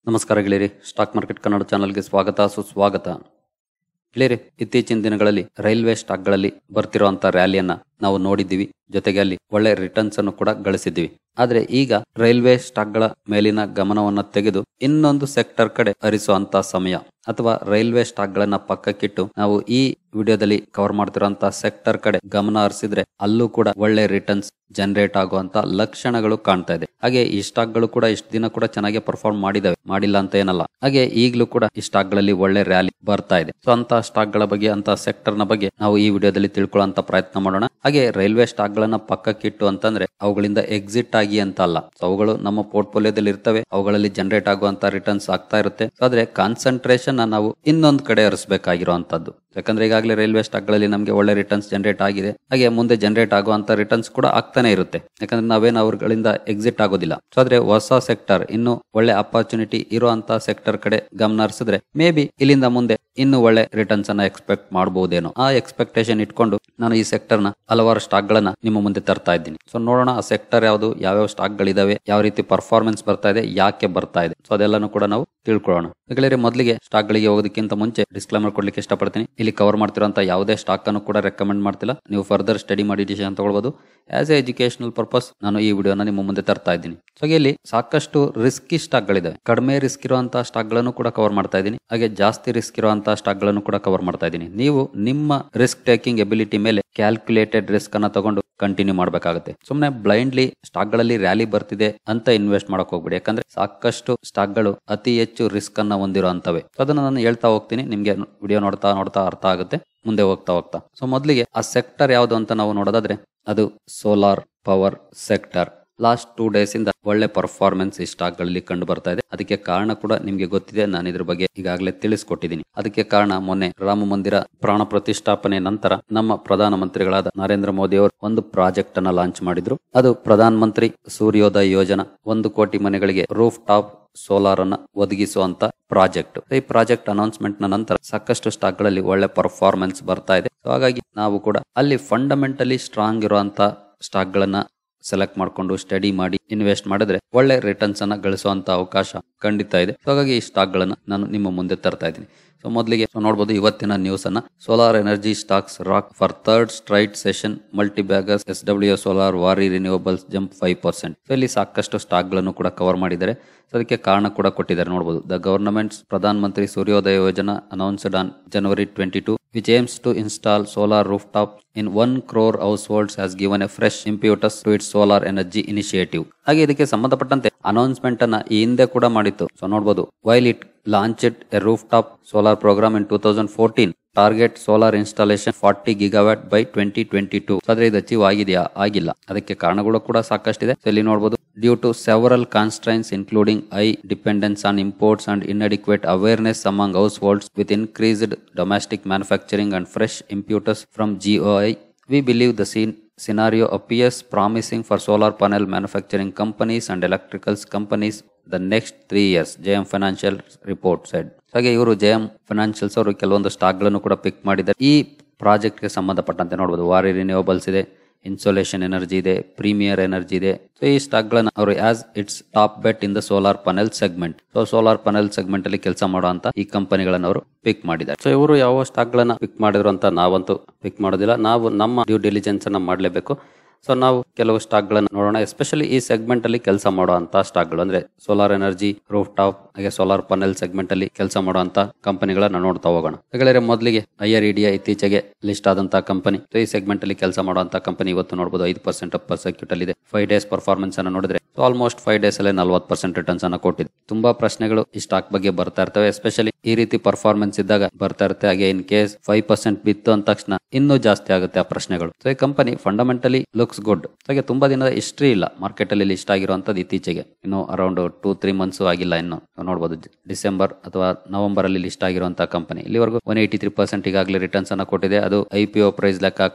ನಮಸ್ಕಾರ ಗೆಳೆಯರಿ, stock market Kannada ಚಾನಲ್ಗೆ ಸ್ವಾಗತ ಸುಸ್ವಾಗತ. ಗೆಳೆಯರಿ, ಇತ್ತೀಚಿನ ದಿನಗಳಲ್ಲಿ ರೈಲ್ವೆ ಸ್ಟಾಕ್ಗಳಲ್ಲಿ ಬರ್ತಿರುವಂತ ರ್ಯಾಲಿಯನ್ನ ನಾವು ನೋಡಿದ್ದೀವಿ. ಜೊತೆಗೆ ಅಲ್ಲಿ ಒಳ್ಳೆ ರಿಟರ್ನ್ಸ್ ಅನ್ನು ಕೂಡ ಗಳಿಸಿದ್ದೀವಿ. ಆದ್ರೆ ಈಗ ರೈಲ್ವೆ ಸ್ಟಾಕ್ಗಳ ಮೇಲಿನ ಗಮನವನ್ನ ತೆಗೆದು ಇನ್ನೊಂದು ಸೆಕ್ಟರ್ ಕಡೆ ಹರಿಸುವಂತ ಸಮಯ, ಅಥವಾ ರೈಲ್ವೆ ಸ್ಟಾಕ್ಗಳನ್ನ ಪಕ್ಕಕ್ಕಿಟ್ಟು ನಾವು ಈ ವಿಡಿಯೋದಲ್ಲಿ ಕವರ್ ಮಾಡ್ತಿರುವಂತ ಸೆಕ್ಟರ್ ಕಡೆ ಗಮನ ಹರಿಸಿದ್ರೆ ಅಲ್ಲೂ ಕೂಡ ಒಳ್ಳೆ ರಿಟರ್ನ್ಸ್ ಜನರೇಟ್ ಆಗುವಂತ ಲಕ್ಷಣಗಳು ಕಾಣ್ತಾ ಇದೆ. ಹಾಗೆ ಈ ಸ್ಟಾಕ್ಗಳು ಕೂಡ ಇಷ್ಟು ದಿನ ಕೂಡ ಚೆನ್ನಾಗಿ ಪರ್ಫಾರ್ಮ್ ಮಾಡಿದಾವೆ, ಮಾಡಿಲ್ಲ ಅಂತ ಏನಲ್ಲ. ಹಾಗೆ ಈಗಲೂ ಕೂಡ ಈ ಸ್ಟಾಕ್ಗಳಲ್ಲಿ ಒಳ್ಳೆ ರ್ಯಾಲಿ ಬರ್ತಾ ಇದೆ. ಸೊ ಅಂತ ಸ್ಟಾಕ್ಗಳ ಬಗ್ಗೆ, ಅಂತ ಸೆಕ್ಟರ್ ನ ಬಗ್ಗೆ ನಾವು ಈ ವಿಡಿಯೋದಲ್ಲಿ ತಿಳ್ಕೊಳ್ಳುವಂತ ಪ್ರಯತ್ನ ಮಾಡೋಣ. ಹಾಗೆ ರೈಲ್ವೆ ಸ್ಟಾಕ್ ಗಳನ್ನ ಪಕ್ಕಕ್ಕಿಟ್ಟು ಅಂತಂದ್ರೆ ಅವುಗಳಿಂದ ಎಕ್ಸಿಟ್ ಆಗಿ ಅಂತ ಅಲ್ಲ. ಸೊ ಅವುಗಳು ನಮ್ಮ ಪೋರ್ಟ್ಫೋಲಿಯೋದಲ್ಲಿ ಇರ್ತವೆ, ಅವುಗಳಲ್ಲಿ ಜನರೇಟ್ ಆಗುವಂತ ರಿಟರ್ನ್ಸ್ ಆಗ್ತಾ ಇರುತ್ತೆ. ಆದ್ರೆ ಕಾನ್ಸಂಟ್ರೇಷನ್ ನಾವು ಇನ್ನೊಂದು ಕಡೆ ಹರಿಸಬೇಕಾಗಿರುವಂತದ್ದು. ಯಾಕಂದ್ರೆ ಈಗಾಗಲೇ ರೈಲ್ವೆ ಸ್ಟಾಕ್ ಗಳಲ್ಲಿ ನಮಗೆ ಒಳ್ಳೆ ರಿಟರ್ನ್ಸ್ ಜನರೇಟ್ ಆಗಿದೆ, ಹಾಗೆ ಮುಂದೆ ಜನರೇಟ್ ಆಗುವಂತ ರಿಟರ್ನ್ಸ್ ಕೂಡ ಆಗ್ತಾನೆ ಇರುತ್ತೆ. ಯಾಕಂದ್ರೆ ನಾವೇನು ಅವ್ರಗಳಿಂದ ಎಕ್ಸಿಟ್ ಆಗೋದಿಲ್ಲ. ಸೊ ಆದ್ರೆ ಹೊಸ ಸೆಕ್ಟರ್, ಇನ್ನು ಒಳ್ಳೆ ಅಪರ್ಚುನಿಟಿ ಇರುವಂತ ಸೆಕ್ಟರ್ ಕಡೆ ಗಮನ ಹರಿಸಿದ್ರೆ ಮೇ ಬಿ ಇಲ್ಲಿಂದ ಮುಂದೆ ಇನ್ನು ಒಳ್ಳೆ ರಿಟರ್ನ್ಸ್ ಅನ್ನ ಎಕ್ಸ್ಪೆಕ್ಟ್ ಮಾಡಬಹುದೇನೋ. ಆ ಎಕ್ಸ್ಪೆಕ್ಟೇಷನ್ ಇಟ್ಕೊಂಡು ನಾನು ಈ ಸೆಕ್ಟರ್ ನ ಹಲವಾರು ಸ್ಟಾಕ್ ಗಳನ್ನ ನಿಮ್ಮ ಮುಂದೆ ತರ್ತಾ ಇದ್ದೀನಿ. ಸೊ ನೋಡೋಣ ಆ ಸೆಕ್ಟರ್ ಯಾವುದು, ಯಾವ್ಯಾವ ಸ್ಟಾಕ್ ಗಳಿದಾವೆ, ಯಾವ ರೀತಿ ಪರ್ಫಾರ್ಮೆನ್ಸ್ ಬರ್ತಾ ಇದೆ, ಯಾಕೆ ಬರ್ತಾ ಇದೆ. ಸೊ ಅದೆಲ್ಲಾನು ಕೂಡ ನಾವು ತಿಳ್ಕೊಳ್ಳೋಣ. ಗೆಳೆಯರೆ, ಮೊದಲಿಗೆ ಸ್ಟಾಕ್ ಗಳಿಗೆ ಹೋಗೋದಕ್ಕಿಂತ ಮುಂಚೆ ಡಿಸ್ಕ್ಲೇಮರ್ ಕೊಡ್ಲಿಕ್ಕೆ ಇಷ್ಟಪಡ್ತೀನಿ. ಇಲ್ಲಿ ಕವರ್ ಮಾಡ್ತಿರುವಂತ ಯಾವುದೇ ಸ್ಟಾಕ್ ಅನ್ನು ಕೂಡ ರೆಕಮೆಂಡ್ ಮಾಡ್ತಿಲ್ಲ. ನೀವು ಫರ್ದರ್ ಸ್ಟಡಿ ಮಾಡಿ ಡಿಸಿಷನ್ ತಗೊಳ್ಬಹುದು. ಆಸ್ ಎ ಎಜುಕೇಶನಲ್ ಪರ್ಪಸ್ ನಾನು ಈ ವಿಡಿಯೋನ ನಿಮ್ಮ ಮುಂದೆ ತರ್ತಾ ಇದ್ದೀನಿ. ಸೊ ಇಲ್ಲಿ ಸಾಕಷ್ಟು ರಿಸ್ಕಿ ಸ್ಟಾಕ್ ಗಳಿದಾವೆ. ಕಡಿಮೆ ರಿಸ್ಕ್ ಇರುವಂತಹ ಸ್ಟಾಕ್ ಗಳನ್ನು ಕೂಡ ಕವರ್ ಮಾಡ್ತಾ ಇದ್ದೀನಿ, ಹಾಗೆ ಜಾಸ್ತಿ ರಿಸ್ಕ್ ಇರುವಂತಹ ಸ್ಟಾಕ್ ಗಳನ್ನು ಕೂಡ ಕವರ್ ಮಾಡ್ತಾ ಇದ್ದೀನಿ. ನೀವು ನಿಮ್ಮ ರಿಸ್ಕ್ ಟೇಕಿಂಗ್ ಎಬಿಲಿಟಿ ಮೇಲೆ ಕ್ಯಾಲ್ಕುಲೇಟೆಡ್ ರಿಸ್ಕ್ ಅನ್ನ ತಗೊಂಡು ಕಂಟಿನ್ಯೂ ಮಾಡಬೇಕಾಗುತ್ತೆ. ಸುಮ್ಮನೆ ಬ್ಲೈಂಡ್ಲಿ ಸ್ಟಾಕ್ ಗಳಲ್ಲಿ ರ್ಯಾಲಿ ಬರ್ತಿದೆ ಅಂತ ಇನ್ವೆಸ್ಟ್ ಮಾಡಕ್ ಹೋಗ್ಬಿಡಿ. ಯಾಕಂದ್ರೆ ಸಾಕಷ್ಟು ಸ್ಟಾಕ್ ಗಳು ಅತಿ ಹೆಚ್ಚು ರಿಸ್ಕ್ ಅನ್ನ ಹೊಂದಿರುವಂತವೆ. ಅದನ್ನ ನಾನು ಹೇಳ್ತಾ ಹೋಗ್ತೀನಿ, ನಿಮ್ಗೆ ವಿಡಿಯೋ ನೋಡ್ತಾ ಅರ್ಥ ಆಗುತ್ತೆ ಮುಂದೆ ಹೋಗ್ತಾ. ಸೊ ಮೊದಲಿಗೆ ಆ ಸೆಕ್ಟರ್ ಯಾವುದು ಅಂತ ನಾವು ನೋಡೋದಾದ್ರೆ ಅದು solar power sector. Last 2 days ಇಂದ ಒಳ್ಳೆ ಪರ್ಫಾರ್ಮೆನ್ಸ್ ಈ ಸ್ಟಾಕ್ ಗಳಲ್ಲಿ ಕಂಡು ಬರ್ತಾ ಇದೆ. ಅದಕ್ಕೆ ಕಾರಣ ಕೂಡ ನಿಮ್ಗೆ ಗೊತ್ತಿದೆ, ನಾನು ಇದ್ರ ಬಗ್ಗೆ ಈಗಾಗಲೇ ತಿಳಿಸ್ಕೊಟ್ಟಿದ್ದೀನಿ. ಅದಕ್ಕೆ ಕಾರಣ ಮೊನ್ನೆ ರಾಮ ಮಂದಿರ ಪ್ರಾಣ ಪ್ರತಿಷ್ಠಾಪನೆ ನಂತರ ನಮ್ಮ ಪ್ರಧಾನ ಮಂತ್ರಿಗಳಾದ ನರೇಂದ್ರ ಮೋದಿ ಅವರು ಒಂದು ಪ್ರಾಜೆಕ್ಟ್ ಅನ್ನ ಲಾಂಚ್ ಮಾಡಿದ್ರು. ಅದು ಪ್ರಧಾನ ಮಂತ್ರಿ ಸೂರ್ಯೋದಯ ಯೋಜನಾ. 1 ಕೋಟಿ ಮನೆಗಳಿಗೆ ರೂಫ್ ಟಾಪ್ ಸೋಲಾರ್ ಅನ್ನ ಒದಗಿಸುವಂತ ಪ್ರಾಜೆಕ್ಟ್. ಈ ಪ್ರಾಜೆಕ್ಟ್ ಅನೌನ್ಸ್ಮೆಂಟ್ ನ ನಂತರ ಸಾಕಷ್ಟು ಸ್ಟಾಕ್ ಗಳಲ್ಲಿ ಒಳ್ಳೆ ಪರ್ಫಾರ್ಮೆನ್ಸ್ ಬರ್ತಾ ಇದೆ. ಹಾಗಾಗಿ ನಾವು ಕೂಡ ಅಲ್ಲಿ ಫಂಡಮೆಂಟಲಿ ಸ್ಟ್ರಾಂಗ್ ಇರುವಂತ ಸ್ಟಾಕ್ ಗಳನ್ನ ಸೆಲೆಕ್ಟ್ ಮಾಡ್ಕೊಂಡು ಸ್ಟಡಿ ಮಾಡಿ ಇನ್ವೆಸ್ಟ್ ಮಾಡಿದ್ರೆ ಒಳ್ಳೆ ರಿಟರ್ನ್ಸ್ ಅನ್ನ ಗಳಿಸುವಂತ ಅವಕಾಶ ಖಂಡಿತ ಇದೆ. ಹಾಗಾಗಿ ಈ ಸ್ಟಾಕ್ ಗಳನ್ನ ನಾನು ನಿಮ್ಮ ಮುಂದೆ ತರ್ತಾ ಇದ್ದೀನಿ. ಸೊ ಮೊದಲಿಗೆ ನೋಡಬಹುದು ಇವತ್ತಿನ ನ್ಯೂಸ್ ಅನ್ನ. Solar energy stocks rock for third straight session, multi baggers SW solar Waaree renewables jump 5%. So ಇಲ್ಲಿ ಸಾಕಷ್ಟು ಸ್ಟಾಕ್ ಗಳನ್ನು ಕೂಡ ಕವರ್ ಮಾಡಿದ್ದಾರೆ. ಸೊ ಅದಕ್ಕೆ ಕಾರಣ ಕೂಡ ಕೊಟ್ಟಿದ್ದಾರೆ. ನೋಡಬಹುದು, ದ ಗವರ್ನಮೆಂಟ್ಸ್ ಪ್ರಧಾನ Mantri Suryodaya Yojana announced on January 22 which aims to install solar rooftop in 1 crore households has given a fresh impetus to its solar energy initiative. ಹಾಗೆ ಇದಕ್ಕೆ ಸಂಬಂಧಪಟ್ಟಂತೆ ಅನೌನ್ಸ್ಮೆಂಟ್ ಅನ್ನ ಈ ಹಿಂದೆ ಕೂಡ ಮಾಡಿತ್ತು. ಸೊ ನೋಡಬಹುದು, while it launched a rooftop solar program in 2014, target solar installation 40 gigawatt by 2022. ಆದ್ರೆ ಇದು ಅಚೀವ್ ಆಗಿದೆಯಾ? ಆಗಿಲ್ಲ. ಅದಕ್ಕೆ ಕಾರಣಗಳು ಕೂಡ ಸಾಕಷ್ಟಿದೆ. ಇಲ್ಲಿ ನೋಡಬಹುದು, due to several constraints including high dependence on imports and inadequate awareness among households with increased domestic manufacturing and fresh impetus from GOI, we believe the scenario appears promising for solar panel manufacturing companies and electricals companies the next 3 years, JM Financial report said. ಹಾಗೆ ಇವರು JM financials ಅವರು ಕೆಲವೊಂದು stock ಗಳನ್ನು ಕೂಡ ಪಿಕ್ ಮಾಡಿದ್ದಾರೆ. ಈ project ಗೆ ಸಂಬಂಧಪಟ್ಟಂತೆ ನೋಡಬಹುದು, ವಾರಿ ರಿನ್ಯೂವಬಲ್ಸ್ ಇದೆ, ಇನ್ಸೋಲೇಷನ್ ಎನರ್ಜಿ ಇದೆ, ಪ್ರೀಮಿಯರ್ ಎನರ್ಜಿ ಇದೆ. ಸೊ ಈ ಸ್ಟಾಕ್ ಗಳನ್ನ ಅವರು as its top bet in the solar panel segment. So solar panel segment ಅಲ್ಲಿ ಕೆಲಸ ಮಾಡುವಂತ ಈ ಕಂಪನಿಗಳನ್ನ ಅವರು ಪಿಕ್ ಮಾಡಿದ್ದಾರೆ. ಸೊ ಇವರು ಯಾವ ಸ್ಟಾಕ್ ಗಳನ್ನ ಪಿಕ್ ಮಾಡಿದ್ರು ಅಂತ ನಾವಂತೂ ಪಿಕ್ ಮಾಡೋದಿಲ್ಲ. ನಾವು ನಮ್ಮ ಡ್ಯೂ ಡಿಲಿಜೆನ್ಸ್ ಅನ್ನ ಮಾಡಲೇಬೇಕು. ಸೊ ನಾವು ಕೆಲವು ಸ್ಟಾಕ್ ಗಳನ್ನ ನೋಡೋಣ. ಎಸ್ಪೆಷಲಿ ಈ ಸೆಗ್ಮೆಂಟ್ ಅಲ್ಲಿ ಕೆಲಸ ಮಾಡುವಂತ ಸ್ಟಾಕ್ ಗಳು ಅಂದ್ರೆ ಸೋಲಾರ್ ಎನರ್ಜಿ, ರೂಫ್ ಟಾಪ್, ಹಾಗೆ ಸೋಲಾರ್ ಪನೆಲ್ ಸೆಗ್ಮೆಂಟ್ ಅಲ್ಲಿ ಕೆಲಸ ಮಾಡುವಂತ ಕಂಪನಿಗಳನ್ನ ನೋಡ್ತಾ ಹೋಗೋಣ. ಹಾಗಾದ್ರೆ ಮೊದಲಿಗೆ IREDA ಇತ್ತೀಚೆಗೆ ಲಿಸ್ಟ್ ಆದಂತಹ ಕಂಪನಿ. ಈ ಸೆಗ್ಮೆಂಟ್ ಅಲ್ಲಿ ಕೆಲಸ ಮಾಡುವಂತ ಕಂಪನಿ ಇವತ್ತು ನೋಡಬಹುದು 5% ಅಪ್ ಸರ್ಕ್ಯೂಟ್ ಅಲ್ಲಿ ಇದೆ. 5 days ಪರ್ಫಾರ್ಮೆನ್ಸ್ ಅನ್ನ ನೋಡಿದ್ರೆ ಆಲ್ಮೋಸ್ಟ್ 5 days ಅಲ್ಲೇ 40% ರಿಟರ್ನ್ಸ್ ಅನ್ನ ಕೊಟ್ಟಿದೆ. ತುಂಬಾ ಪ್ರಶ್ನೆಗಳು ಈ ಸ್ಟಾಕ್ ಬಗ್ಗೆ ಬರ್ತಾ ಇರ್ತವೆ. ಎಸ್ಪೆಷಲಿ ಈ ರೀತಿ ಪರ್ಫಾರ್ಮೆನ್ಸ್ ಇದ್ದಾಗ ಬರ್ತಾ ಇರುತ್ತೆ. ಹಾಗೆ ಇನ್ ಕೇಸ್ 5% ಬಿತ್ತು ಅಂದ ತಕ್ಷಣ ಇನ್ನೂ ಜಾಸ್ತಿ ಆಗುತ್ತೆ ಆ ಪ್ರಶ್ನೆಗಳು. ಸೊ ಈ ಕಂಪನಿ ಫಂಡಮೆಂಟಲಿ ಲುಕ್ಸ್ ಗುಡ್. ಹಾಗೆ ತುಂಬಾ ದಿನದ ಹಿಸ್ಟ್ರಿ ಇಲ್ಲ ಮಾರ್ಕೆಟ್ ಅಲ್ಲಿ ಲಿಸ್ಟ್ ಆಗಿರುವಂತದ್ದು. ಇತ್ತೀಚೆಗೆ ಇನ್ನು ಅರೌಂಡ್ 2-3 months ಆಗಿಲ್ಲ. ಇನ್ನು ನೋಡಬಹುದು ಡಿಸೆಂಬರ್ ಅಥವಾ ನವೆಂಬರ್ ಅಲ್ಲಿ ಲಿಸ್ಟ್ ಆಗಿರುವಂತಹ ಕಂಪನಿ. ಇಲ್ಲಿವರೆಗೂ 183% ಈಗಾಗಲೇ ರಿಟರ್ನ್ಸ್ ಅನ್ನ ಕೊಟ್ಟಿದೆ. ಅದು IPO ಪ್ರೈಸ್ ಲೆಕ್ಕ ಹಾಕೊಂಡ್ರೆ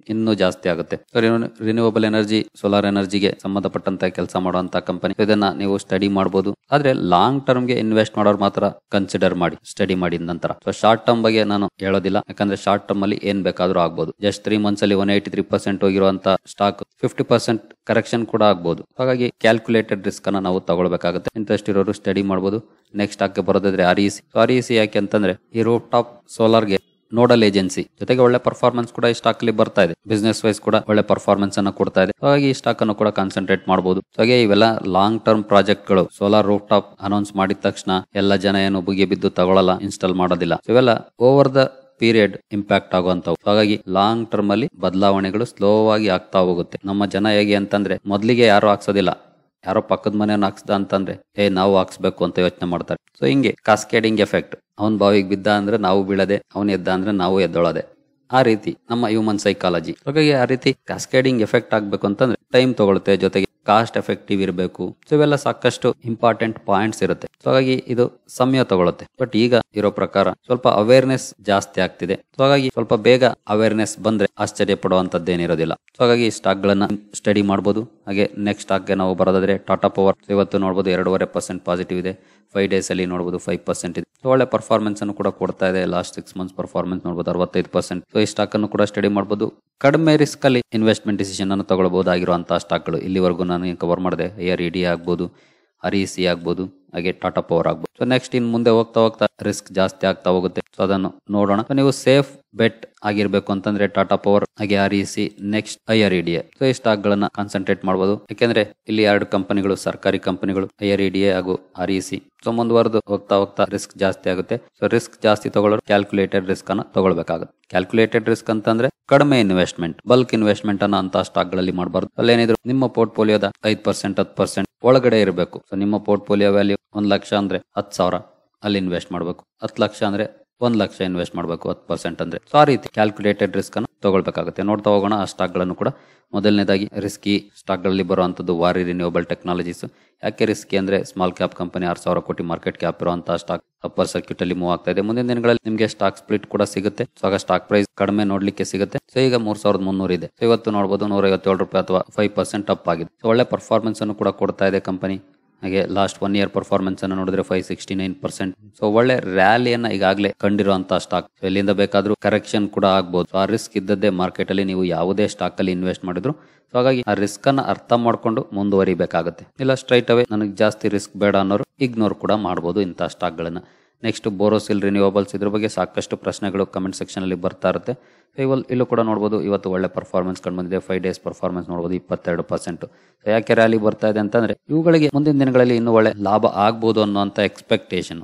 ಇನ್ನೂ ಜಾಸ್ತಿ ಆಗುತ್ತೆ. ರಿನ್ಯೂವಬಲ್ ಎನರ್ಜಿ, ಸೋಲಾರ್ ಎನರ್ಜಿಗೆ ಸಂಬಂಧಪಟ್ಟಂತ ಕೆಲಸ ಮಾಡುವಂತ ಕಂಪನಿ, ಇದನ್ನ ನೀವು ಸ್ಟಡಿ ಮಾಡಬಹುದು. ಆದ್ರೆ ಲಾಂಗ್ ಟರ್ಮ್ ಗೆ ಇನ್ವೆಸ್ಟ್ ಮಾಡೋರು ಮಾತ್ರ ಕನ್ಸಿಡರ್ ಮಾಡಿ, ಸ್ಟಡಿ ಮಾಡಿದ ನಂತರ. ಸೊ ಶಾರ್ಟ್ ಟರ್ಮ್ ಬಗ್ಗೆ ನಾನು ಹೇಳೋದಿಲ್ಲ, ಯಾಕಂದ್ರೆ ಶಾರ್ಟ್ ಟರ್ಮ್ ಅಲ್ಲಿ ಏನ್ ಬೇಕಾದ್ರೂ ಆಗ್ಬಹುದು. ಜಸ್ಟ್ 3 ಮಂತ್ಸ್ ಅಲ್ಲಿ 183% ಹೋಗಿರುವಂತ ಸ್ಟಾಕ್ 50% ಕರೆಕ್ಷನ್ ಕೂಡ ಆಗ್ಬಹುದು. ಹಾಗಾಗಿ ಕ್ಯಾಲ್ಕುಲೇಟೆಡ್ ರಿಸ್ಕ್ ಅನ್ನ ನಾವು ತಗೊಳ್ಬೇಕಾಗುತ್ತೆ. ಇಂಟ್ರೆಸ್ಟ್ ಇರೋರು ಸ್ಟಡಿ ಮಾಡಬಹುದು. ನೆಕ್ಸ್ಟ್ ಸ್ಟಾಕ್ ಬರೋದಾದ್ರೆ REC ಯಾಕೆ ಅಂತಂದ್ರೆ ಈ ರೂಫ್ ಟಾಪ್ ಸೋಲಾರ್ ಗೆ ನೋಡಲ್ ಏಜೆನ್ಸಿ ಜೊತೆಗೆ ಒಳ್ಳೆ ಪರ್ಫಾರ್ಮೆನ್ಸ್ ಕೂಡ ಈ ಸ್ಟಾಕ್ ಅಲ್ಲಿ ಬರ್ತಾ ಇದೆ. ಬಿಸ್ನೆಸ್ ವೈಸ್ ಕೂಡ ಒಳ್ಳೆ ಪರ್ಫಾರ್ಮೆನ್ಸ್ ಅನ್ನ ಕೊಡ್ತಾ ಇದೆ. ಹಾಗಾಗಿ ಈ ಸ್ಟಾಕ್ ಅನ್ನು ಕೂಡ ಕಾನ್ಸಂಟ್ರೇಟ್ ಮಾಡಬಹುದು. ಹಾಗೆ ಇವೆಲ್ಲ ಲಾಂಗ್ ಟರ್ಮ್ ಪ್ರಾಜೆಕ್ಟ್ ಗಳು. ಸೋಲಾರ್ ರೂಫ್ ಟಾಪ್ ಅನೌನ್ಸ್ ಮಾಡಿದ ತಕ್ಷಣ ಎಲ್ಲ ಜನ ಏನು ಬುಗಿ ಬಿದ್ದು ತಗೊಳ್ಳಲ್ಲ, ಇನ್ಸ್ಟಾಲ್ ಮಾಡೋದಿಲ್ಲ. ಇವೆಲ್ಲ ಓವರ್ ದ ಪೀರಿಯಡ್ ಇಂಪ್ಯಾಕ್ಟ್ ಆಗುವಂತವು. ಹಾಗಾಗಿ ಲಾಂಗ್ ಟರ್ಮ್ ಅಲ್ಲಿ ಬದಲಾವಣೆಗಳು ಸ್ಲೋ ಆಗಿ ಆಗ್ತಾ ಹೋಗುತ್ತೆ. ನಮ್ಮ ಜನ ಹೇಗೆ ಅಂತಂದ್ರೆ ಮೊದ್ಲಿಗೆ ಯಾರು ಹಾಕ್ಸೋದಿಲ್ಲ, ಯಾರೋ ಪಕ್ಕದ ಮನೆಯನ್ನು ಹಾಕ್ಸ್ದ ಅಂತಂದ್ರೆ ನಾವು ಹಾಕ್ಸ್ಬೇಕು ಅಂತ ಯೋಚನೆ ಮಾಡ್ತಾರೆ. ಸೊ ಹಿಂಗೆ ಕಾಸ್ಕೇಡಿಂಗ್ ಎಫೆಕ್ಟ್. ಅವನ್ ಬಾವಿಗೆ ಬಿದ್ದ ಅಂದ್ರೆ ನಾವು ಬೀಳದೆ, ಅವನ್ ಎದ್ದ ಅಂದ್ರೆ ನಾವು ಎದ್ದೊಳದೆ. ಆ ರೀತಿ ನಮ್ಮ ಹ್ಯೂಮನ್ ಸೈಕಾಲಜಿ. ಹಾಗಾಗಿ ಆ ರೀತಿ ಕಾಸ್ಕೇಡಿಂಗ್ ಎಫೆಕ್ಟ್ ಆಗ್ಬೇಕು ಅಂತಂದ್ರೆ ಟೈಮ್ ತಗೊಳುತ್ತೆ, ಜೊತೆಗೆ ಕಾಸ್ಟ್ ಎಫೆಕ್ಟಿವ್ ಇರಬೇಕು. ಸೊ ಇವೆಲ್ಲ ಸಾಕಷ್ಟು ಇಂಪಾರ್ಟೆಂಟ್ ಪಾಯಿಂಟ್ಸ್ ಇರುತ್ತೆ. ಸೊ ಹಾಗಾಗಿ ಇದು ಸಮಯ ತಗೊಳುತ್ತೆ. ಬಟ್ ಈಗ ಇರೋ ಪ್ರಕಾರ ಸ್ವಲ್ಪ ಅವೇರ್ನೆಸ್ ಜಾಸ್ತಿ ಆಗ್ತಿದೆ. ಸೊ ಹಾಗಾಗಿ ಸ್ವಲ್ಪ ಬೇಗ ಅವೇರ್ನೆಸ್ ಬಂದ್ರೆ ಆಶ್ಚರ್ಯ ಪಡುವಂತದ್ದೇನಿರೋದಿಲ್ಲ. ಸೊ ಹಾಗಾಗಿ ಸ್ಟಾಕ್ ಗಳನ್ನ ಸ್ಟಡಿ ಮಾಡಬಹುದು. ಹಾಗೆ ನೆಕ್ಸ್ಟ್ ಸ್ಟಾಕ್ ಗೆ ನಾವು ಬರೋದಾದ್ರೆ ಟಾಟಾ ಪವರ್. ಇವತ್ತು ನೋಡಬಹುದು 2.5% ಪಾಸಿಟಿವ್ ಇದೆ. 5 ಡೇಸ್ ಅಲ್ಲಿ ನೋಡಬಹುದು 5% ಇದೆ. ಒಳ್ಳೆ ಪರ್ಫಾರ್ಮೆನ್ಸ್ ಅನ್ನು ಕೂಡ ಕೊಡ್ತಾ ಇದೆ. ಲಾಸ್ಟ್ 6 ಮಂತ್ಸ್ ಪರ್ಫಾರ್ಮೆನ್ಸ್ ನೋಡಬಹುದು 65%. ಸೊ ಈ ಸ್ಟಾಕ್ ಅನ್ನು ಕೂಡ ಸ್ಟಡಿ ಮಾಡಬಹುದು. ಕಡಿಮೆ ರಿಸ್ಕ್ ಅಲ್ಲಿ ಇನ್ವೆಸ್ಟ್ಮೆಂಟ್ ಡಿಸಿಷನ್ ಅನ್ನು ತಗೊಳ್ಳಬಹುದಾಗಿರುವಂತಹ ಸ್ಟಾಕ್ ಗಳು ಇಲ್ಲಿವರೆಗೂ ನಾನು ಕವರ್ ಮಾಡಿದೆ. ARED ಆಗ್ಬಹುದು, REC ಆಗ್ಬಹುದು, ಹಾಗೆ ಟಾಟಾ ಪವರ್ ಆಗ್ಬಹುದು. ಸೊ ನೆಕ್ಸ್ಟ್ ಇನ್ ಮುಂದೆ ಹೋಗ್ತಾ ಹೋಗ್ತಾ ರಿಸ್ಕ್ ಜಾಸ್ತಿ ಆಗ್ತಾ ಹೋಗುತ್ತೆ. ಸೊ ಅದನ್ನು ನೋಡೋಣ. ನೀವು ಸೇಫ್ ಬೆಟ್ ಆಗಿರ್ಬೇಕು ಅಂತಂದ್ರೆ ಟಾಟಾ ಪವರ್, ಹಾಗೆ REC, ನೆಕ್ಸ್ಟ್ IREDA. ಸೊ ಈ ಸ್ಟಾಕ್ ಗಳನ್ನ ಕಾನ್ಸಂಟ್ರೇಟ್ ಮಾಡಬಹುದು. ಯಾಕೆಂದ್ರೆ ಇಲ್ಲಿ 2 ಕಂಪನಿಗಳು ಸರ್ಕಾರಿ ಕಂಪನಿಗಳು, IREDA ಹಾಗೂ REC. ಸೊ ಮುಂದುವರೆದು ಹೋಗ್ತಾ ಹೋಗ್ತಾ ರಿಸ್ಕ್ ಜಾಸ್ತಿ ಆಗುತ್ತೆ. ಸೊ ರಿಸ್ಕ್ ಜಾಸ್ತಿ ತಗೊಳ್ಳೋರು ಕ್ಯಾಲ್ಕುಲೇಟೆಡ್ ರಿಸ್ಕ್ ಅನ್ನ ತಗೊಳ್ಬೇಕಾಗುತ್ತೆ. ಕ್ಯಾಲ್ಕುಲೇಟೆಡ್ ರಿಸ್ಕ್ ಅಂತಂದ್ರೆ ಕಡಿಮೆ ಇನ್ವೆಸ್ಟ್ಮೆಂಟ್, ಬಲ್ಕ್ ಇನ್ವೆಸ್ಟ್ಮೆಂಟ್ ಅನ್ನ ಅಂತ ಸ್ಟಾಕ್ ಗಳಲ್ಲಿ ಮಾಡಬಾರ್ದು. ಅಲ್ಲೇನಿದ್ರು ನಿಮ್ಮ ಪೋರ್ಟ್ಫೋಲಿಯೋದ 5% 10% ಒಳಗಡೆ ಇರಬೇಕು. ಸೊ ನಿಮ್ಮ ಪೋರ್ಟ್ಫೋಲಿಯೋ ವ್ಯಾಲ್ಯೂ 1 ಲಕ್ಷ ಅಂದ್ರೆ 10,000 ಅಲ್ಲಿ ಇನ್ವೆಸ್ಟ್ ಮಾಡಬೇಕು. 10 ಲಕ್ಷ ಅಂದ್ರೆ 1 ಲಕ್ಷ ಇನ್ವೆಸ್ಟ್ ಮಾಡಬೇಕು 10% ಅಂದ್ರೆ. ಸೊ ಆ ರೀತಿ ಕ್ಯಾಲ್ಕುಲೇಟೆಡ್ ರಿಸ್ಕ್ ಅನ್ನು ತಗೊಳ್ಬೇಕಾಗುತ್ತೆ. ನೋಡ್ತಾ ಹೋಗೋಣ ಆ ಸ್ಟಾಕ್ ಗಳನ್ನು ಕೂಡ. ಮೊದಲನೇದಾಗಿ ರಿಸ್ಕಿ ಸ್ಟಾಕ್ ಗಳಲ್ಲಿ ಬರುವಂತದ್ದು ವಾರಿ ರಿನ್ಯೂವಬಲ್ ಟೆಕ್ನಾಲಜೀಸ್. ಯಾಕೆ ರಿಸ್ಕಿ ಅಂದ್ರೆ small cap company, 6,000 crore market cap ಇರುವಂತಹ ಸ್ಟಾಕ್ ಅಪ್ಪರ್ ಸರ್ಕ್ಯೂಟ್ ಅಲ್ಲಿ ಮೂವ್ ಆಗ್ತಾ ಇದೆ. ಮುಂದಿನ ದಿನಗಳಲ್ಲಿ ನಿಮಗೆ ಸ್ಟಾಕ್ ಸ್ಪ್ಲಿಟ್ ಕೂಡ ಸಿಗುತ್ತೆ. ಸೊ ಆಗ ಸ್ಟಾಕ್ ಪ್ರೈಸ್ ಕಡಿಮೆ ನೋಡ್ಲಿಕ್ಕೆ ಸಿಗುತ್ತೆ. ಸೊ ಈಗ 3,300 ಇದೆ. ಸೊ ಇವತ್ತು ನೋಡಬಹುದು 157 ರೂಪಾಯಿ ಅಥವಾ 5% ಅಪ್ ಆಗಿದೆ. ಸೊ ಒಳ್ಳೆ ಪರ್ಫಾರ್ಮೆನ್ಸ್ ಅನ್ನು ಕೂಡ ಕೊಡ್ತಾ ಇದೆ ಕಂಪನಿ. ಹಾಗೆ ಲಾಸ್ಟ್ 1 ಇಯರ್ ಪರ್ಫಾರ್ಮೆನ್ಸ್ ಅನ್ನು ನೋಡಿದ್ರೆ 569%. ಸೊ ಒಳ್ಳೆ ರ್ಯಾಲಿಯನ್ನ ಈಗಾಗಲೇ ಕಂಡಿರುವಂತಹ ಸ್ಟಾಕ್. ಎಲ್ಲಿಂದ ಬೇಕಾದ್ರೂ ಕರೆಕ್ಷನ್ ಕೂಡ ಆಗ್ಬಹುದು. ಸೊ ಆ ರಿಸ್ಕ್ ಇದ್ದದ್ದೇ ಮಾರ್ಕೆಟ್ ಅಲ್ಲಿ ನೀವು ಯಾವುದೇ ಸ್ಟಾಕ್ ಅಲ್ಲಿ ಇನ್ವೆಸ್ಟ್ ಮಾಡಿದ್ರು. ಸೊ ಹಾಗಾಗಿ ಆ ರಿಸ್ಕ್ ಅನ್ನ ಅರ್ಥ ಮಾಡ್ಕೊಂಡು ಮುಂದುವರಿಬೇಕಾಗುತ್ತೆ. ಇಲ್ಲ ಸ್ಟ್ರೈಟ್ ಅವೇ ನನಗೆ ಜಾಸ್ತಿ ರಿಸ್ಕ್ ಬೇಡ ಅನ್ನೋರು ಇಗ್ನೋರ್ ಕೂಡ ಮಾಡಬಹುದು ಇಂತಹ ಸ್ಟಾಕ್ ಗಳನ್ನ. Next Borosil renewables. ಇದ್ರ ಬಗ್ಗೆ ಸಾಕಷ್ಟು ಪ್ರಶ್ನೆಗಳು ಕಮೆಂಟ್ ಸೆಕ್ಷನ್ ಅಲ್ಲಿ ಬರ್ತಾ ಇರುತ್ತೆ. ಇಲ್ಲೂ ಕೂಡ ನೋಡಬಹುದು ಇವತ್ತು ಒಳ್ಳೆ ಪರ್ಫಾರ್ಮೆನ್ಸ್ ಕಂಡು ಬಂದಿದೆ. 5 ಡೇಸ್ ಪರ್ಫಾರ್ಮೆನ್ಸ್ ನೋಡಬಹುದು 22%. ಯಾಕೆ ರ್ಯಾಲಿ ಬರ್ತಾ ಇದೆ ಅಂತಂದ್ರೆ ಇವುಗಳಿಗೆ ಮುಂದಿನ ದಿನಗಳಲ್ಲಿ ಇನ್ನೂ ಒಳ್ಳೆ ಲಾಭ ಆಗ್ಬಹುದು ಅನ್ನುವಂತ ಎಕ್ಸ್ಪೆಕ್ಟೇಷನ್.